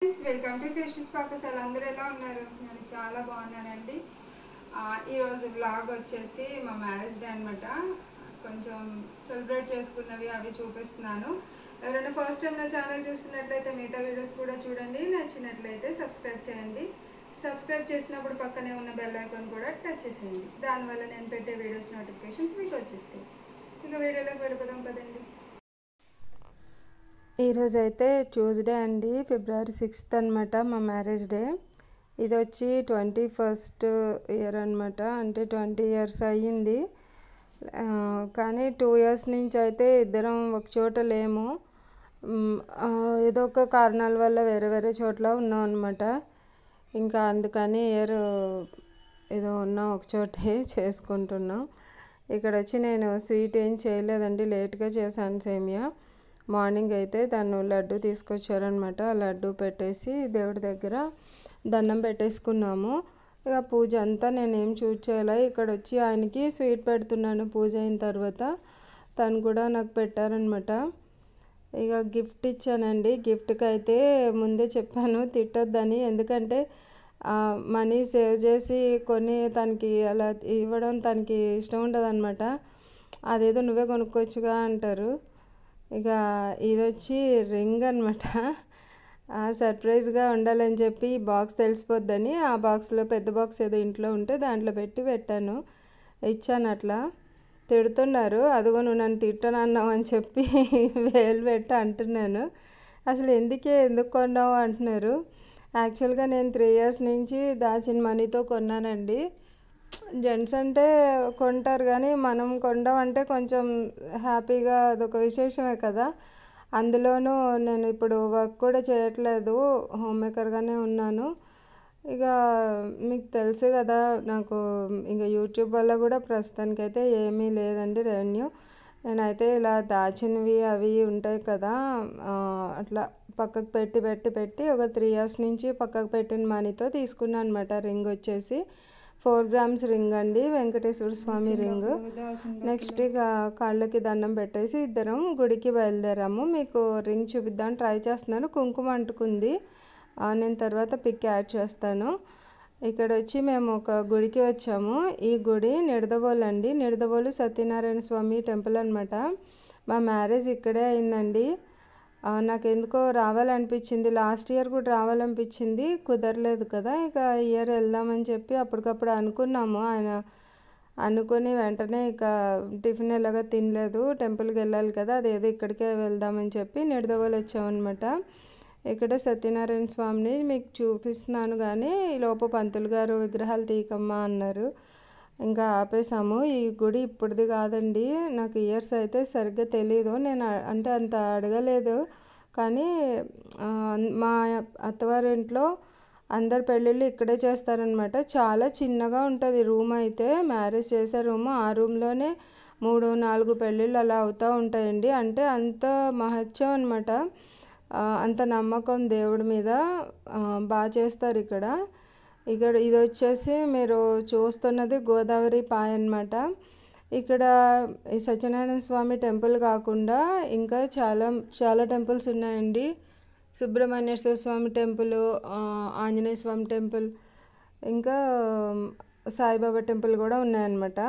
Welcome to శేషిస్ పాకశాల. అందరూ ఎలా ఉన్నారు? నేను చాలా బాగున్నానండి. ఈరోజు బ్లాగ్ వచ్చేసి మా మ్యారేజ్ డే అనమాట. కొంచెం సెలబ్రేట్ చేసుకున్నవి అవి చూపిస్తున్నాను. ఎవరైనా ఫస్ట్ టైం నా ఛానల్ చూస్తున్నట్లయితే మిగతా వీడియోస్ కూడా చూడండి. నచ్చినట్లయితే సబ్స్క్రైబ్ చేయండి. సబ్స్క్రైబ్ చేసినప్పుడు పక్కనే ఉన్న బెల్ ఐకాన్ కూడా టచ్ చేసేయండి. దానివల్ల నేను పెట్టే వీడియోస్ నోటిఫికేషన్స్ మీకు వచ్చేస్తాయి. ఇంకా వీడియోలోకి వెళ్ళిపోదాం కదండి. ఈరోజు అయితే ట్యూస్డే అండి, February 6th అనమాట మా మ్యారేజ్ డే. ఇది వచ్చి 21st ఇయర్ అనమాట. అంటే 20 years అయ్యింది. కానీ 2 years నుంచి అయితే ఇద్దరం ఒక చోట లేము. ఏదో ఒక కారణాల వల్ల వేరే వేరే చోట్ల ఉన్నాం అనమాట. ఇంకా అందుకని ఇయర్ ఏదో ఉన్నాం ఒక చోటే చేసుకుంటున్నాం. ఇక్కడ వచ్చి నేను స్వీట్ ఏం చేయలేదండి, లేట్గా చేశాను సేమియా. మార్నింగ్ అయితే తను లడ్డు తీసుకొచ్చారనమాట. ఆ లడ్డు పెట్టేసి దేవుడి దగ్గర దండం పెట్టేసుకున్నాము. ఇక పూజ అంతా నేనేం చూడ్ చేయాలి. ఇక్కడ వచ్చి ఆయనకి స్వీట్ పెడుతున్నాను పూజ అయిన తర్వాత. తను కూడా నాకు పెట్టారనమాట. ఇక గిఫ్ట్ ఇచ్చానండి. గిఫ్ట్కి అయితే ముందే చెప్పాను తిట్టొద్దని, ఎందుకంటే మనీ సేవ్ చేసి కొన్ని తనకి అలా ఇవ్వడం తనకి ఇష్టం ఉండదు అనమాట. అదేదో నువ్వే కొనుక్కోవచ్చుగా అంటారు. ఇక ఇది వచ్చి రింగ్ అనమాట. సర్ప్రైజ్గా ఉండాలని చెప్పి బాక్స్ తెలిసిపోద్దని ఆ బాక్స్లో పెద్ద బాక్స్ ఏదో ఇంట్లో ఉంటే దాంట్లో పెట్టాను, ఇచ్చాను. అట్లా తిడుతున్నారు, అదిగో నువ్వు నన్ను తిట్టనన్నావు అని చెప్పి వేలు పెట్టి అంటున్నాను. అసలు ఎందుకు కొన్నావు అంటున్నారు. యాక్చువల్గా నేను 3 years నుంచి దాచిన మనీతో కొన్నానండి. జెంట్స్ అంటే కొంటారు కానీ మనం కొనడం అంటే కొంచెం హ్యాపీగా అదొక విశేషమే కదా. అందులోనూ నేను ఇప్పుడు వర్క్ కూడా చేయట్లేదు, హోమ్ మేకర్గానే ఉన్నాను. ఇక మీకు తెలుసు కదా, నాకు ఇంకా యూట్యూబ్ వల్ల కూడా ప్రస్తుతానికైతే ఏమీ లేదండి రెవెన్యూ. నేనైతే ఇలా దాచినవి అవి ఉంటాయి కదా, అట్లా పక్కకు పెట్టి ఒక 3 years నుంచి పక్కకు పెట్టిన మనీతో తీసుకున్నాను అనమాట. రింగ్ వచ్చేసి 4 grams రింగ్ అండి, వెంకటేశ్వర స్వామి రింగ్. నెక్స్ట్ ఇక కాళ్ళకి దండం పెట్టేసి ఇద్దరం గుడికి బయలుదేరాము. మీకు రింగ్ చూపిద్దాం ట్రై చేస్తున్నాను. కుంకుమ అంటుకుంది, నేను తర్వాత పిక్ యాడ్ చేస్తాను. ఇక్కడ వచ్చి మేము ఒక గుడికి వచ్చాము. ఈ గుడి నిడదవోలు అండి, నిడదవోలు సత్యనారాయణ స్వామి టెంపుల్ అనమాట. మా మ్యారేజ్ ఇక్కడే అయిందండి. నాకు ఎందుకో రావాలనిపించింది. లాస్ట్ ఇయర్ కూడా రావాలనిపించింది, కుదరలేదు కదా. ఇక ఇయర్ వెళ్దామని చెప్పి అప్పటికప్పుడు అనుకున్నాము. ఆయన అనుకుని వెంటనే ఇక టిఫిన్ ఎలాగా తినలేదు, టెంపుల్కి వెళ్ళాలి కదా, అదేదో ఇక్కడికే వెళ్దామని చెప్పి నిడదవోలు వచ్చామన్నమాట. ఇక్కడ సత్యనారాయణ స్వామిని మీకు చూపిస్తున్నాను కానీ లోపు పంతులు గారు విగ్రహాలు తీయకమ్మా అన్నారు. ఇంకా ఆపేసాము. ఈ గుడి ఇప్పుడుది కాదండి, నాకు ఇయర్స్ అయితే సరిగ్గా తెలీదు. నేను అంటే అంత అడగలేదు. కానీ మా అత్తవారింట్లో అందరు పెళ్ళిళ్ళు ఇక్కడే చేస్తారనమాట. చాలా చిన్నగా ఉంటుంది రూమ్ అయితే. మ్యారేజ్ చేసే రూము, ఆ రూమ్లోనే 3-4 పెళ్ళిళ్ళు అలా అవుతూ ఉంటాయండి. అంటే అంత మహత్యం అనమాట, అంత నమ్మకం దేవుడి మీద. బాగా చేస్తారు ఇక్కడ. ఇది వచ్చేసి మీరు చూస్తున్నది గోదావరి పాయ అనమాట. ఇక్కడ ఈ సత్యనారాయణ స్వామి టెంపుల్ కాకుండా ఇంకా చాలా టెంపుల్స్ ఉన్నాయండి. సుబ్రహ్మణ్యేశ్వర స్వామి టెంపుల్, ఆంజనేయ స్వామి టెంపుల్, ఇంకా సాయిబాబా టెంపుల్ కూడా ఉన్నాయన్నమాట.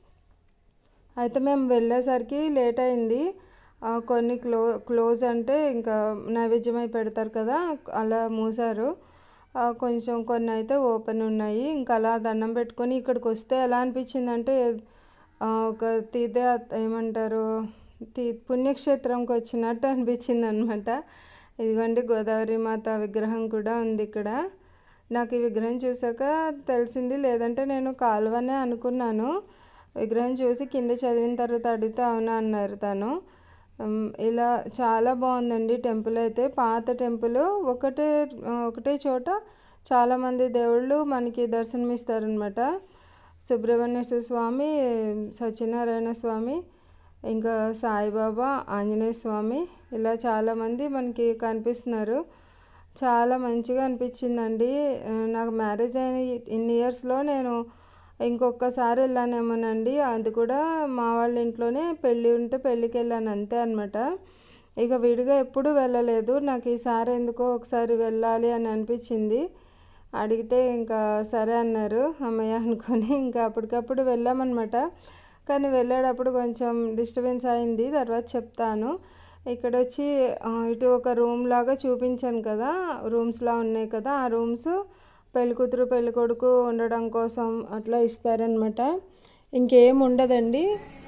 అయితే మేము వెళ్ళేసరికి లేట్ అయింది. కొన్ని క్లోజ్ అంటే ఇంకా నైవేద్యమై పెడతారు కదా, అలా మూసారు. కొంచెం కొన్ని అయితే ఓపెన్ ఉన్నాయి. ఇంకా అలా దండం పెట్టుకొని ఇక్కడికి వస్తే ఎలా అనిపించిందంటే ఒక ఏమంటారు పుణ్యక్షేత్రంకి వచ్చినట్టు అనిపించింది అనమాట. ఇదిగోండి గోదావరి మాత విగ్రహం కూడా ఉంది ఇక్కడ. నాకు ఈ విగ్రహం చూసాక తెలిసింది, లేదంటే నేను కాలువనే అనుకున్నాను. విగ్రహం చూసి కింద చదివిన తర్వాత అడిగితే అవునా అన్నారు తను. ఇలా చాలా బాగుందండి టెంపుల్ అయితే. పాత టెంపుల్, ఒకటే చోట చాలామంది దేవుళ్ళు మనకి దర్శనమిస్తారనమాట. సుబ్రహ్మణ్యేశ్వర స్వామి, సత్యనారాయణ స్వామి, ఇంకా సాయిబాబా, ఆంజనేయ స్వామి, ఇలా చాలామంది మనకి కనిపిస్తున్నారు. చాలా మంచిగా అనిపించిందండి. నాకు మ్యారేజ్ అయిన ఇన్ని ఇయర్స్లో నేను ఇంకొకసారి వెళ్ళానేమోనండి. అది కూడా మా వాళ్ళ ఇంట్లోనే పెళ్ళి ఉంటే పెళ్ళికి వెళ్ళాను అంతే అనమాట. ఇక విడిగా ఎప్పుడు వెళ్ళలేదు. నాకు ఈసారి ఎందుకో ఒకసారి వెళ్ళాలి అని అనిపించింది. అడిగితే ఇంకా సరే అన్నారు అమ్మయ్య అనుకొని ఇంకా అప్పటికప్పుడు వెళ్ళామన్నమాట. కానీ వెళ్ళేటప్పుడు కొంచెం డిస్టర్బెన్స్ అయింది, తర్వాత చెప్తాను. ఇక్కడ వచ్చి ఇటు ఒక రూమ్ లాగా చూపించాను కదా, రూమ్స్లా ఉన్నాయి కదా, ఆ రూమ్స్ పెళ్ళికూతురు పెళ్ళికొడుకు ఉండడం కోసం అట్లా ఇస్తారనమాట. ఇంకేం ఉండదండి.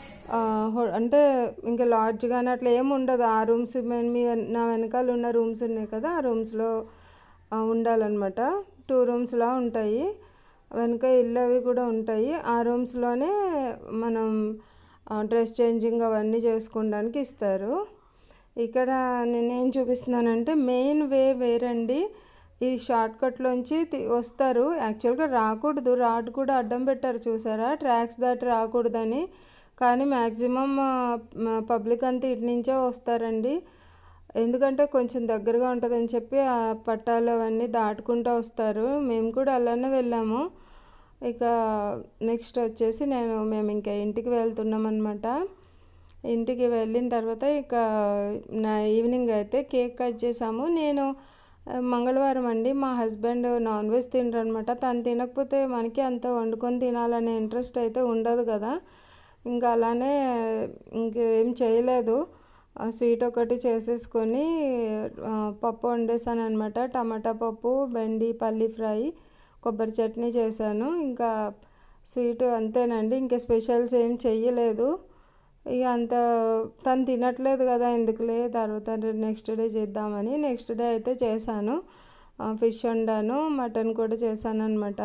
అంటే ఇంకా లాడ్జ్ కానీ అట్లా ఏమి ఉండదు. ఆ రూమ్స్ నా వెనకాల ఉన్న రూమ్స్ ఉన్నాయి కదా, ఆ రూమ్స్లో ఉండాలన్నమాట. 2 రూమ్స్లా ఉంటాయి, వెనక ఇల్లు అవి కూడా ఉంటాయి. ఆ రూమ్స్లోనే మనం డ్రెస్ చేంజింగ్ అవన్నీ చేసుకోవడానికి ఇస్తారు. ఇక్కడ నేనేం చూపిస్తున్నానంటే మెయిన్ వేరండి. ఈ షార్ట్కట్లోంచి వస్తారు. యాక్చువల్గా రాకూడదు, రాడ్ కూడా అడ్డం పెట్టారు చూసారా, ట్రాక్స్ దాటి రాకూడదని. కానీ మ్యాక్సిమం పబ్లిక్ అంతా ఇటు నుంచే వస్తారండి. ఎందుకంటే కొంచెం దగ్గరగా ఉంటుందని చెప్పి ఆ పట్టాలు అవన్నీ దాటుకుంటూ వస్తారు. మేము కూడా అలానే వెళ్ళాము. ఇక నెక్స్ట్ వచ్చేసి మేము ఇంకా ఇంటికి వెళ్తున్నాం అనమాట. ఇంటికి వెళ్ళిన తర్వాత ఇక ఈవినింగ్ అయితే కేక్ కట్ చేసాము. నేను మంగళవారం అండి, మా హస్బెండ్ నాన్ వెజ్ తినరు అనమాట. తను తినకపోతే మనకి అంత వండుకొని తినాలనే ఇంట్రెస్ట్ అయితే ఉండదు కదా. ఇంకా అలానే ఇంకేం చేయలేదు, స్వీట్ ఒకటి చేసేసుకొని పప్పు వండేసాను అనమాట. టమాటా పప్పు, బెండి పల్లి ఫ్రై, కొబ్బరి చట్నీ చేశాను. ఇంకా స్వీట్ అంతేనండి, ఇంకా స్పెషల్స్ ఏం చెయ్యలేదు. ఇక అంత తను తినట్లేదు కదా ఎందుకులే, తర్వాత నెక్స్ట్ డే చేద్దామని నెక్స్ట్ డే అయితే చేశాను. ఫిష్ వండాను, మటన్ కూడా చేశాను అనమాట.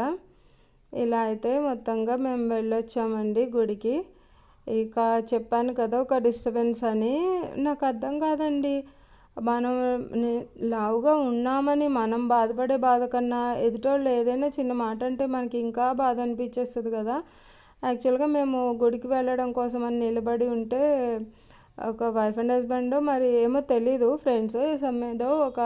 ఇలా అయితే మొత్తంగా మేము వెళ్ళొచ్చామండి గుడికి. ఇక చెప్పాను కదా ఒక డిస్టర్బెన్స్ అని, నాకు అర్థం కాదండి. మనం లావుగా ఉన్నామని మనం బాధపడే బాధ కన్నా ఎదుటోళ్ళు ఏదైనా చిన్న మాట అంటే మనకి ఇంకా బాధ అనిపించేస్తుంది కదా. యాక్చువల్గా మేము గుడికి వెళ్ళడం కోసం అని నిలబడి ఉంటే ఒక వైఫ్ అండ్ హస్బెండ్ మరి ఏమో తెలీదు, ఫ్రెండ్స్ ఏదో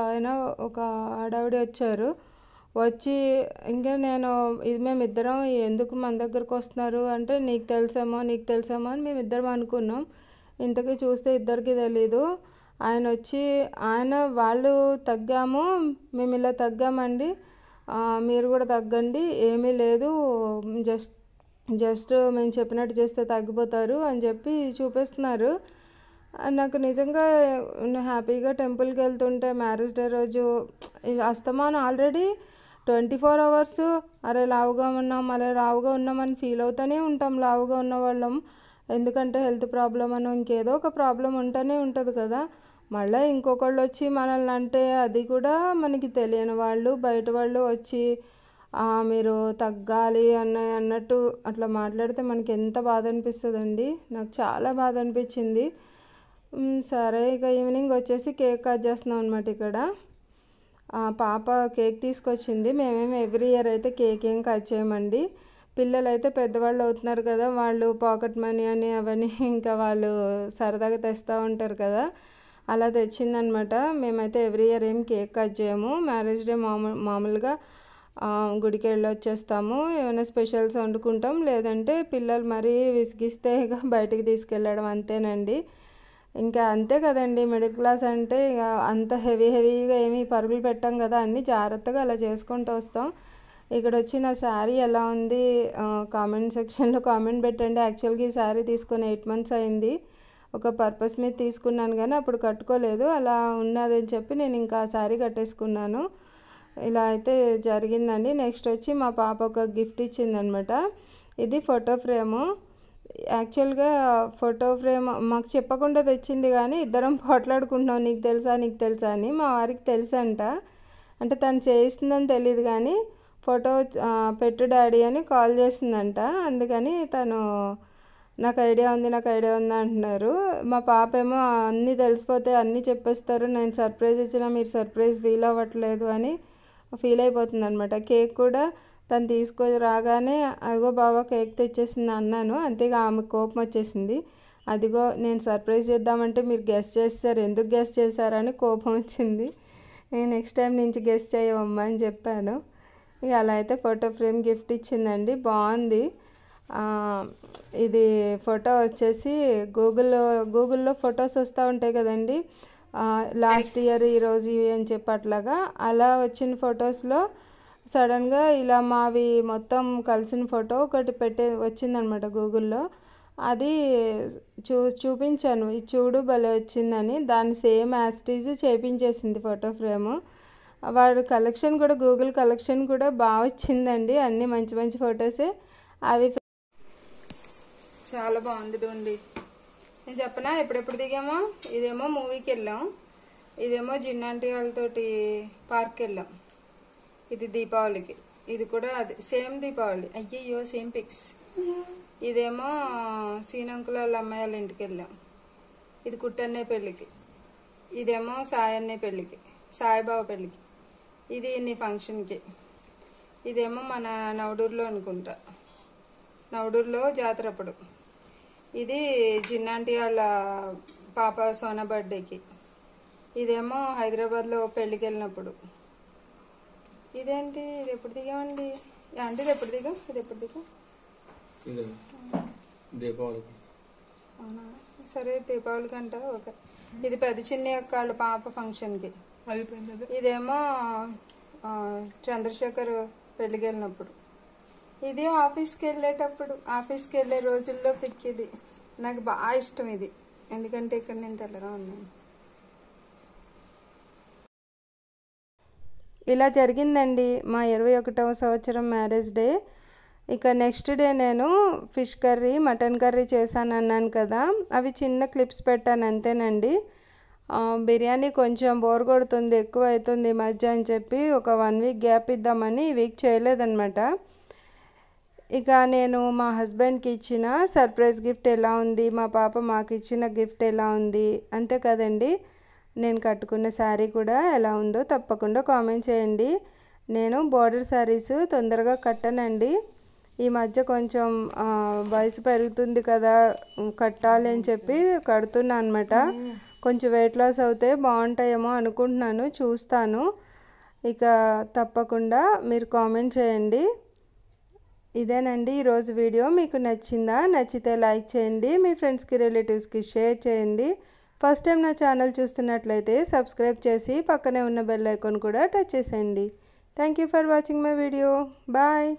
ఒక ఆడావిడ వచ్చారు. వచ్చి ఇంకా మేమిద్దరం ఎందుకు మన దగ్గరకు వస్తున్నారు అంటే నీకు తెలుసేమో అని మేమిద్దరం అనుకున్నాం. ఇంతకీ చూస్తే ఇద్దరికి తెలీదు. వాళ్ళు తగ్గాము, మేము ఇలా తగ్గామండి, మీరు కూడా తగ్గండి, ఏమీ లేదు, జస్ట్ మేము చెప్పినట్టు చేస్తే తగ్గిపోతారు అని చెప్పి చూపిస్తున్నారు. నాకు నిజంగా హ్యాపీగా టెంపుల్కి వెళ్తుంటే మ్యారేజ్ డే రోజు అస్తమానం ఆల్రెడీ 24 hours అరే లావుగా ఉన్నామని ఫీల్ అవుతూనే ఉంటాం లావుగా ఉన్న వాళ్ళం. ఎందుకంటే హెల్త్ ప్రాబ్లం అని ఇంకేదో ఒక ప్రాబ్లం ఉంటూనే ఉంటుంది కదా. మళ్ళీ ఇంకొకళ్ళు వచ్చి మనల్ని అంటే అది కూడా మనకి తెలియని వాళ్ళు బయట వాళ్ళు వచ్చి మీరు తగ్గాలి అన్నట్టు అట్లా మాట్లాడితే మనకి ఎంత బాధ అనిపిస్తుందండి. నాకు చాలా బాధ అనిపించింది. సరే ఇక ఈవినింగ్ వచ్చేసి కేక్ కట్ చేస్తున్నాం అనమాట. ఇక్కడ పాప కేక్ తీసుకొచ్చింది. మేమేమి ఎవ్రీ ఇయర్ అయితే కేక్ ఏం కట్ చేయమండి. పిల్లలు అయితే పెద్దవాళ్ళు అవుతున్నారు కదా, వాళ్ళు పాకెట్ మనీ అని అవన్నీ ఇంకా వాళ్ళు సరదాగా తెస్తూ ఉంటారు కదా, అలా తెచ్చిందనమాట. మేమైతే ఎవ్రీ ఇయర్ ఏం కేక్ కట్ చేయము. మ్యారేజ్ డే మామూలుగా గుడికి వెళ్ళి వచ్చేస్తాము, ఏమైనా స్పెషల్స్ వండుకుంటాం, లేదంటే పిల్లలు మరీ విసిగిస్తే ఇక బయటికి తీసుకెళ్ళడం అంతేనండి. ఇంకా అంతే కదండి, మిడిల్ క్లాస్ అంటే ఇక అంత హెవీగా ఏమీ పరుగులు పెట్టాం కదా, అన్నీ జాగ్రత్తగా అలా చేసుకుంటూ వస్తాం. ఇక్కడ వచ్చి నా శారీ ఎలా ఉంది కామెంట్ సెక్షన్లో కామెంట్ పెట్టండి. యాక్చువల్గా ఈ శారీ తీసుకొని 8 months అయింది. ఒక పర్పస్ మీద తీసుకున్నాను కానీ అప్పుడు కట్టుకోలేదు, అలా ఉన్నదని చెప్పి నేను ఇంకా ఆ శారీ కట్టేసుకున్నాను. ఇలా అయితే జరిగిందండి. నెక్స్ట్ వచ్చి మా పాప ఒక గిఫ్ట్ ఇచ్చిందనమాట. ఇది ఫోటో ఫ్రేము. యాక్చువల్గా ఫోటో ఫ్రేమ్ మాకు చెప్పకుండా తెచ్చింది, కానీ ఇద్దరం పోట్లాడుకుంటున్నాం నీకు తెలుసా అని. మా వారికి తెలుసంట, అంటే తను చేయిస్తుందని తెలియదు కానీ ఫోటో పెట్టు డాడీ అని కాల్ చేసిందంట. అందుకని తను నాకు ఐడియా ఉంది అంటున్నారు. మా పాప ఏమో అన్నీ తెలిసిపోతే అన్నీ చెప్పేస్తారు, నేను సర్ప్రైజ్ ఇచ్చినా మీరు సర్ప్రైజ్ ఫీల్ అవ్వట్లేదు అని ఫీల్ అయిపోతుంది అనమాట. కేక్ కూడా తను తీసుకొని రాగానే అదిగో బాబా కేక్ తెచ్చేసింది అన్నాను. అంతేగా ఆమె కోపం వచ్చేసింది. అదిగో నేను సర్ప్రైజ్ చేద్దామంటే మీరు గెస్ చేస్తారు, ఎందుకు గెస్ చేశారని కోపం వచ్చింది. నెక్స్ట్ టైం నుంచి గెస్ చేయవమ్మా అని చెప్పాను. ఇక అలా అయితే ఫోటో ఫ్రేమ్ గిఫ్ట్ ఇచ్చిందండి, బాగుంది. ఇది ఫోటో వచ్చేసి గూగుల్లో ఫొటోస్ వస్తూ ఉంటాయి కదండి, లాస్ట్ ఇయర్ ఈరోజు ఇవి అని చెప్పి అట్లాగా అలా వచ్చిన ఫొటోస్లో సడన్గా ఇలా మావి మొత్తం కలిసిన ఫోటో ఒకటి వచ్చిందనమాట గూగుల్లో. అది చూపించాను, ఇది చూడు భలే వచ్చిందని. దాన్ని సేమ్ యాస్టీజ్ చేపించేసింది ఫోటో ఫ్రేము. వాడు కలెక్షన్ కూడా గూగుల్ కలెక్షన్ కూడా బాగా వచ్చిందండి, అన్నీ మంచి మంచి ఫొటోసే అవి. చాలా బాగుంది డోండి. నేను చెప్పనా ఎప్పుడెప్పుడు దిగామో. ఇదేమో మూవీకి వెళ్ళాం, ఇదేమో జిన్నాంటి వాళ్ళతోటి పార్క్కి వెళ్ళాం. ఇది దీపావళికి, ఇది కూడా అది సేమ్ దీపావళి. అయ్యయ్యో సేమ్ పిక్స్. ఇదేమో సీనంకుల వాళ్ళ అమ్మాయి వాళ్ళ ఇంటికి వెళ్ళాం. ఇది కుట్టన్నే పెళ్ళికి. ఇదేమో సాయన్నే పెళ్ళికి, సాయిబాబా పెళ్ళికి. ఇది నీ ఫంక్షన్కి. ఇదేమో మన నవడూరులో అనుకుంటా, నవడూరులో జాతర అప్పుడు. ఇది జిన్నాంటి వాళ్ళ పాప సోనా బర్త్డేకి. ఇదేమో హైదరాబాద్లో పెళ్ళికి వెళ్ళినప్పుడు. ఇదేంటి, ఇది ఎప్పుడు దిగామండి అంటే? ఇది ఎప్పుడు దిగాం, ఇది ఎప్పుడు దిగాం? దీపావళికి. అవునా, సరే దీపావళికి అంట. ఓకే. ఇది పెద్ద చిన్ని యొక్క వాళ్ళ పాప ఫంక్షన్కి. ఇదేమో చంద్రశేఖర్ పెళ్ళికి వెళ్ళినప్పుడు. ఇది ఆఫీస్కి వెళ్ళేటప్పుడు, ఆఫీస్కి వెళ్ళే రోజుల్లో పిక్. ఇది నాకు బాగా ఇష్టం ఇది, ఎందుకంటే ఇక్కడ నేను తెల్లగా ఉన్నాను. ఇలా జరిగిందండి మా 21వ సంవత్సరం మ్యారేజ్ డే. ఇక నెక్స్ట్ డే నేను ఫిష్ కర్రీ, మటన్ కర్రీ చేశాను అన్నాను కదా, అవి చిన్న క్లిప్స్ పెట్టాను అంతేనండి. బిర్యానీ కొంచెం బోర్ కొడుతుంది, ఎక్కువ అవుతుంది ఈ మధ్య అని చెప్పి ఒక 1 వీక్ గ్యాప్ ఇద్దామని ఈ వీక్ చేయలేదన్నమాట. ఇక నేను మా హస్బెండ్కి ఇచ్చిన సర్ప్రైజ్ గిఫ్ట్ ఎలా ఉంది, మా పాప మాకు ఇచ్చిన గిఫ్ట్ ఎలా ఉంది, అంతే కదండి. నేను కట్టుకున్న శారీ కూడా ఎలా ఉందో తప్పకుండా కామెంట్ చేయండి. నేను బోర్డర్ శారీస్ తొందరగా కట్టనండి, ఈ మధ్య కొంచెం వయసు పెరుగుతుంది కదా, కట్టాలి అని చెప్పి కడుతున్నా అనమాట. కొంచెం వెయిట్ లాస్ అవుతే బాగుంటాయేమో అనుకుంటున్నాను, చూస్తాను. ఇక తప్పకుండా మీరు కామెంట్ చేయండి. ఇదేనండి ఈరోజు వీడియో. మీకు నచ్చిందా? నచ్చితే లైక్ చేయండి, మీ ఫ్రెండ్స్కి రిలేటివ్స్కి షేర్ చేయండి. ఫస్ట్ టైం నా ఛానల్ చూస్తున్నట్లయితే సబ్స్క్రైబ్ చేసి పక్కనే ఉన్న బెల్ ఐకాన్ కూడా టచ్ చేసేయండి. Thank you for watching my video. Bye.